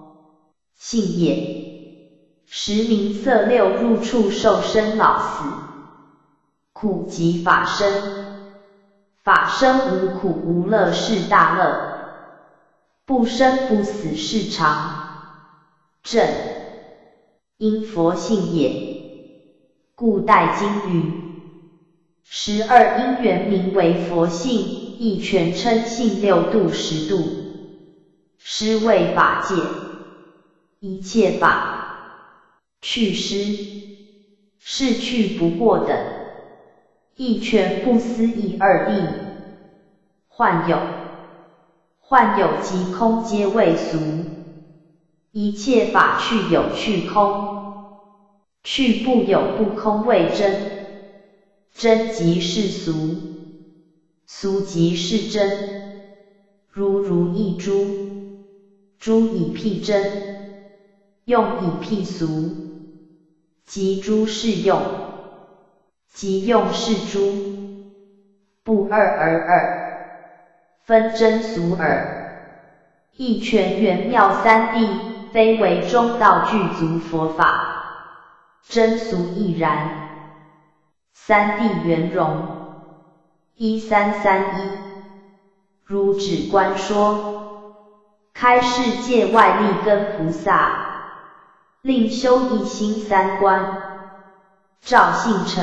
性也。时名色六入处受生老死，苦即法生。法生无苦无乐是大乐，不生不死是常。正因佛性也，故代经云：十二因缘名为佛性，亦全称性六度十度。施为法界，一切法去施，是去不过等，亦全不思议二义。幻有，幻有即空皆为俗，一切法去有去空，去不有不空为真。真即是俗，俗即是真。如如一珠，珠以辟真，用以辟俗。即珠是用，即用是珠，不二而二，分真俗耳。亦全圆妙三谛，非为中道具足佛法，真俗亦然。三谛圆融，一三三一。如指观说，开世界外立根菩萨，令修一心三观，照性成，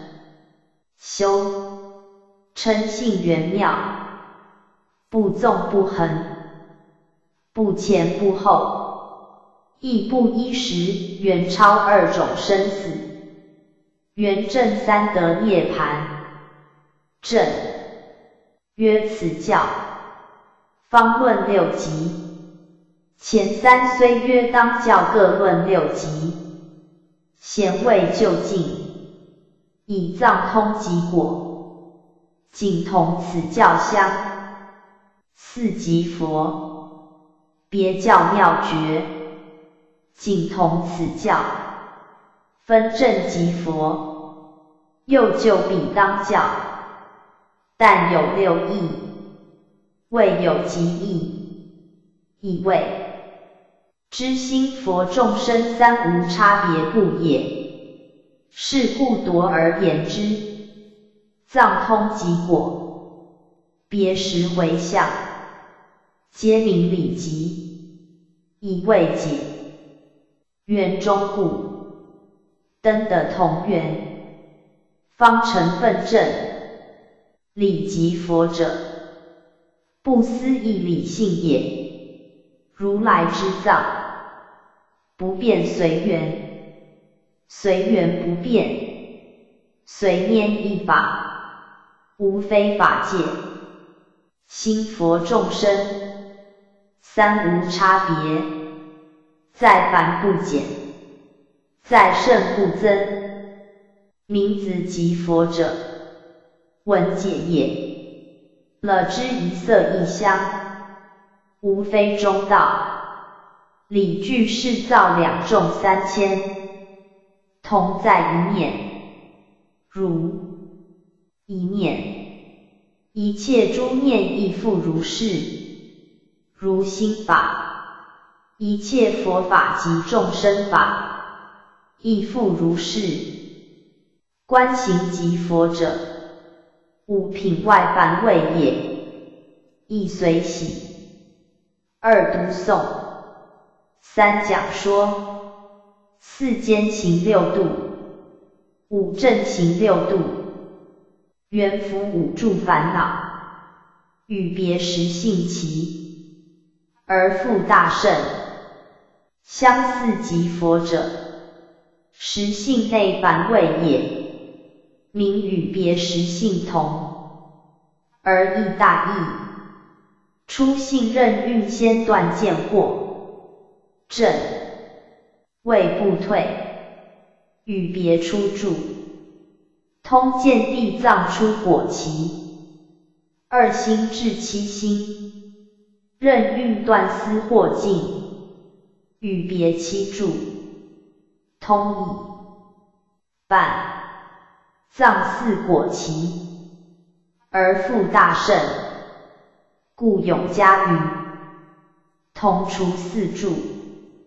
修称性圆妙，不纵不横，不前不后，亦不依时，远超二种生死，圆正三得涅槃。正曰此教，方论六级。前三虽曰当教各论六级，贤谓就近，以藏通即果，仅同此教相。四即佛，别教妙诀，仅同此教。分正即佛，又就彼当教，但有六义，未有极义，以为知心佛众生三无差别故也。是故夺而言之，藏通即果，别时回向，皆名理极，以为解。圆中故，登得同源，方成分正。理即佛者，不思议理性也。如来之藏，不变随缘，随缘不变，随念一法，无非法界。心佛众生，三无差别，在凡不减，在圣不增。名子即佛者，闻解也。了知一色一香，无非中道。理具是造两众三千，同在一念。如一念，一切诸念亦复如是。如心法，一切佛法及众生法，亦复如是。观行即佛者，五品外凡位也。一随喜，二读诵，三讲说，四兼行六度，五正行六度，缘伏五住烦恼，与别时性齐，而复大圣。相似即佛者，实性内凡位也。名与别时性同，而异大异。初性任运先断见惑，正位不退，与别出住，通见地藏出果期。二心至七心，任运断思惑尽，与别七住，通矣。半藏四果期，而复大圣，故永嘉于同除四住，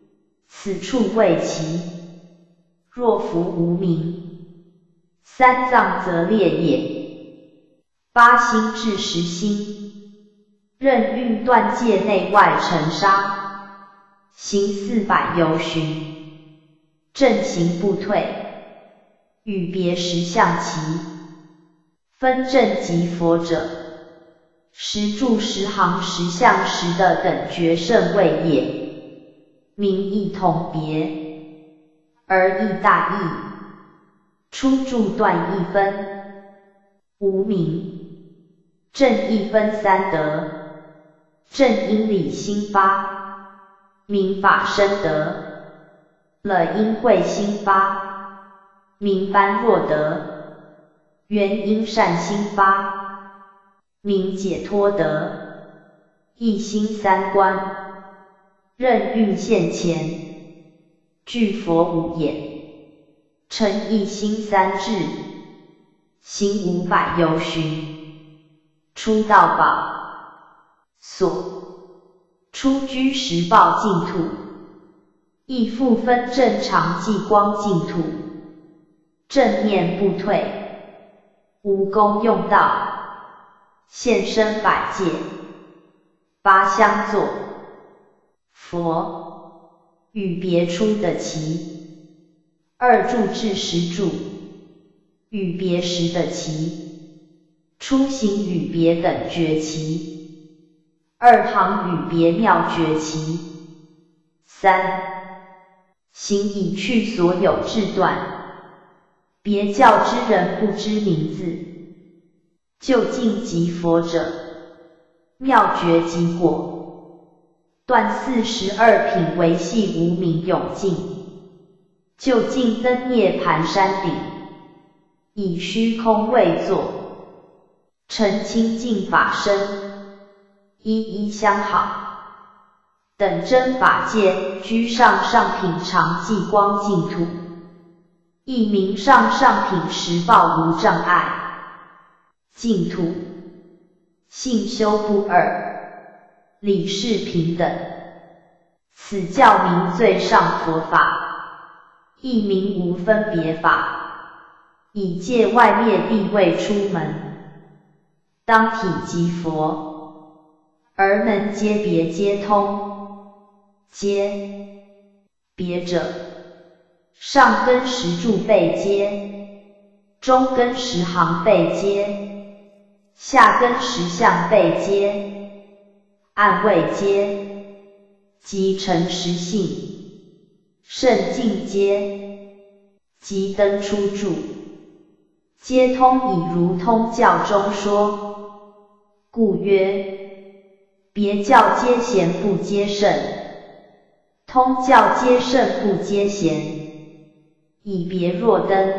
此处谓奇。若夫无明，三藏则列也。八心至十心，任运断界内外尘沙，行四百由旬，正行不退。与别十相齐，分正即佛者，十住十行十相十的等觉圣位也。名亦同别，而义大异。初住断一分，无明。正一分三得，正因理心发，明法身得。了因慧心发，明般若得。缘因善心发，明解脱得。一心三观，任运现前，具佛五眼。成一心三智，行五百由旬，出道宝所，出居十报净土，亦复分正常寂光净土，正念不退，无功用道，现身百界，八相作，佛与别出的奇。二住至十住，与别时的奇。初行与别等觉奇，二行与别妙觉奇。三行已去所有志断，别教之人不知名字，究竟即佛者，妙觉即果。断四十二品为系无明永尽。就近登涅盘山顶，以虚空位坐，成清净法身，一一相好。等真法界居上上品常寂光净土，亦名上上品十报无障碍净土。性修不二，理事平等，此教名最上佛法。亦名无分别法，以界外灭地位出门，当体即佛，而能皆别皆通。皆别者，上根十住被皆，中根十行被皆，下根十相被皆，暗位皆，即成实性。圣境皆，即登出住，皆通以如通教中说，故曰：别教皆贤不皆圣，通教皆圣不皆贤。以别若登，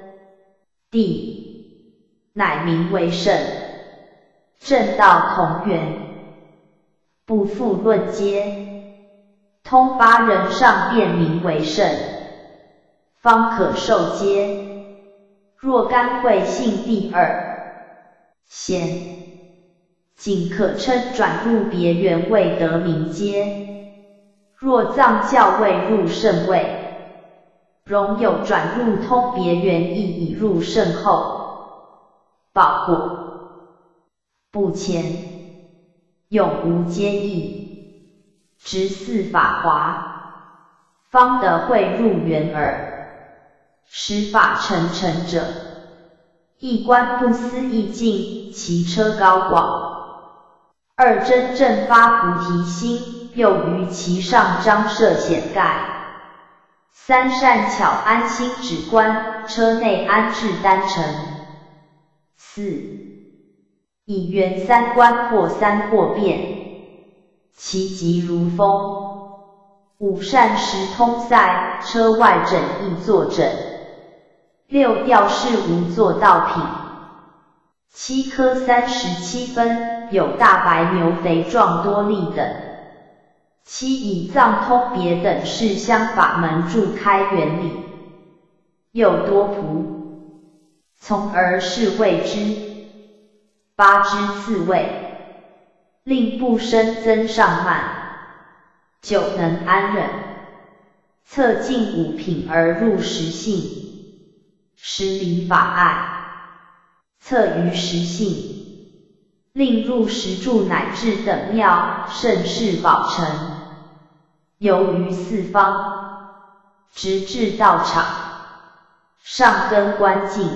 地乃名为圣，正道同源，不复论阶。通发人上便名为圣，方可受阶。若干会性第二贤，仅可称转入别原位得名阶。若藏教未入圣位，容有转入通别原亦已入圣后，报果不前，永无阶异。执四法华，方得会入圆耳。十法成成者，一观不思议境，其车高广。二真正发菩提心，又于其上张设显盖。三善巧安心止观，车内安置单程。四以圆三观或三或变。其疾如风。五善时通塞，车外枕亦坐枕。六吊饰无坐道品。七科三十七分，有大白牛肥壮多利等。七以藏通别等事相法门助开原理。又多仆，从而是谓之。八之次位。令不生增上慢，九能安忍， 测尽五品而入实性，实理法爱，测于实性，令入实住乃至等妙盛世宝成，游于四方，直至道场，上根观境，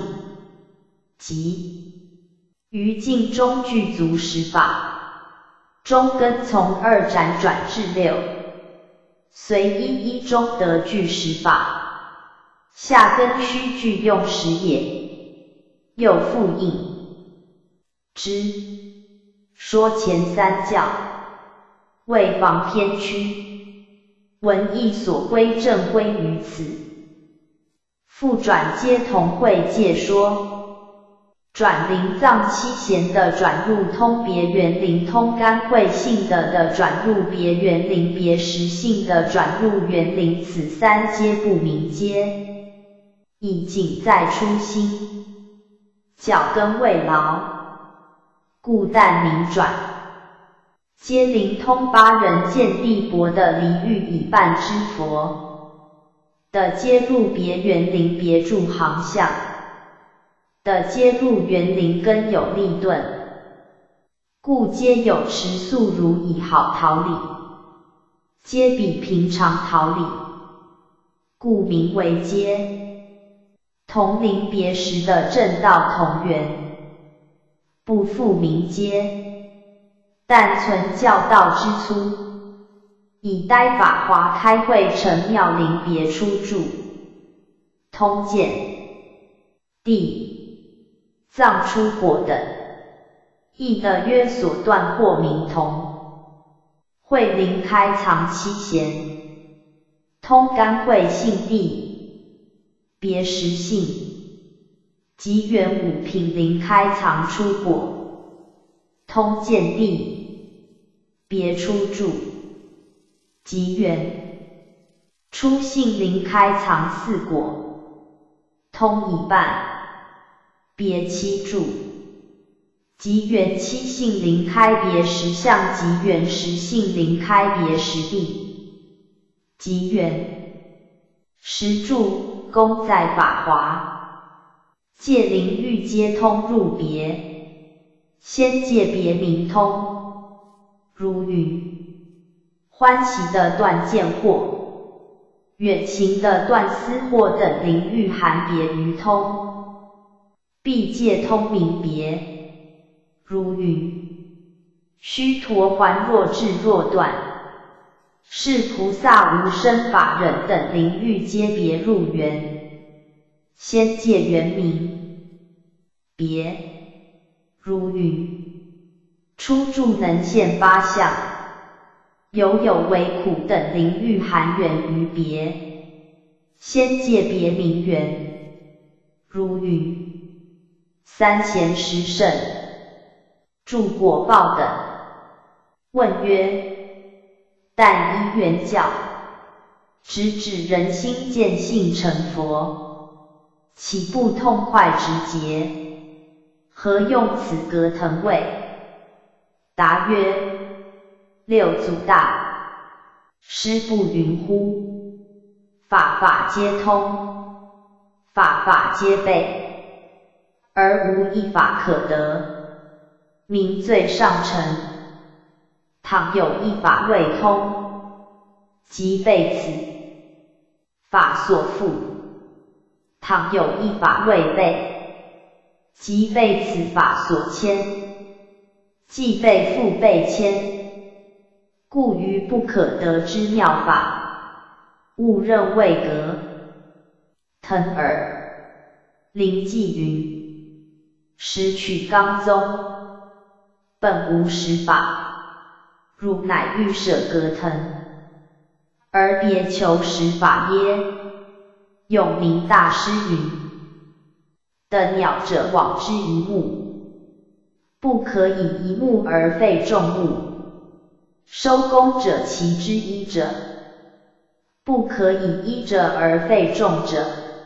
即于境中具足十法，中根从二辗转至六，随一一中得具十法，下根须具用十也，又复应之。说前三教，为防偏曲，文义所归正归于此。复转皆同会界说。转灵藏七贤的转入通别圆灵通干慧性的的转入别圆灵别实性的转入圆灵，此三皆不明皆，亦仅在初心，脚根未牢，故但明转。皆灵通八人见地薄的离欲已半之佛的皆入别圆灵别住行相的皆入圆灵根有立顿，故皆有持素如以好桃理，皆比平常桃理，故名为皆。同灵别实的正道同源，不复名皆，但存教道之粗，以呆法华开会成妙灵别出注，通鉴、地藏出火等，译得约所断或明同。慧灵开藏七贤，通干慧性地，别实性，即原五品灵开藏出果，通鉴地，别出注，即原出性灵开藏四果，通一半。别七注，即原七性灵开别实相，即原实性灵开别实地，即原实注功在法华，界灵欲皆通入别，先界别明通，如云欢喜的断见惑，远行的断思惑等灵欲含别于通。必界通明别，如云须陀洹若智若断，是菩萨无生法忍等灵欲皆别入缘，先界圆明别，如云初住能现八相，有有为苦等灵欲含缘于别，先界别明缘，如云三贤十圣，住果报等。问曰：但依圆教，直指人心见性成佛，岂不痛快直捷？何用此格腾位？答曰：六祖大师不云乎？法法皆通，法法皆备。而无一法可得，名最上乘。倘有一法未通，即被此法所缚；倘有一法未备，即被此法所牵。既被复被牵，故于不可得之妙法，误认位格。腾耳灵寂云。实取刚宗，本无实法，汝乃欲舍格腾，而别求实法耶？永明大师云：等鸟者往之一目，不可以一目而废众目；收功者其之一者，不可以一者而废众者。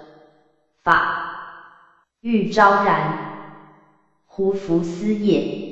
法欲昭然。胡服思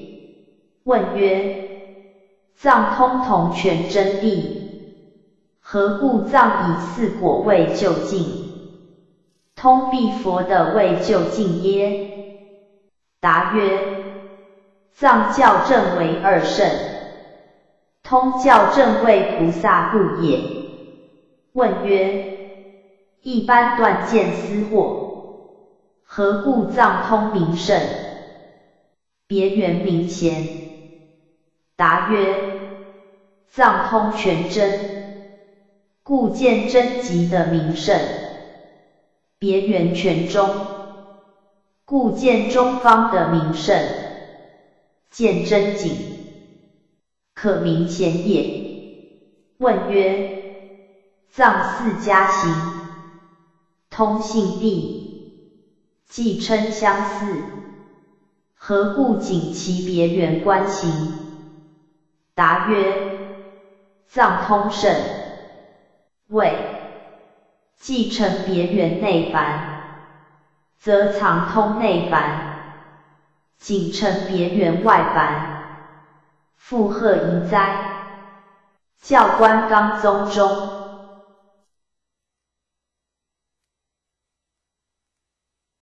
也。问曰：藏通统全真谛， 何故藏以四果位究竟？通必佛的位究竟耶？答曰：藏校正为二圣，通校正为菩萨故也。问曰：一般断见思惑，何故藏通名圣？别圆明前。答曰：藏通全真，故见真极的名圣；别圆全中，故见中方的名圣。见真景，可名前也。问曰：藏四加行，通性地，既称相似，何故仅其别圆观行？答曰：藏通圣谓，既成别圆内凡，则藏通内凡，仅成别圆外凡，复何疑哉？教官纲宗中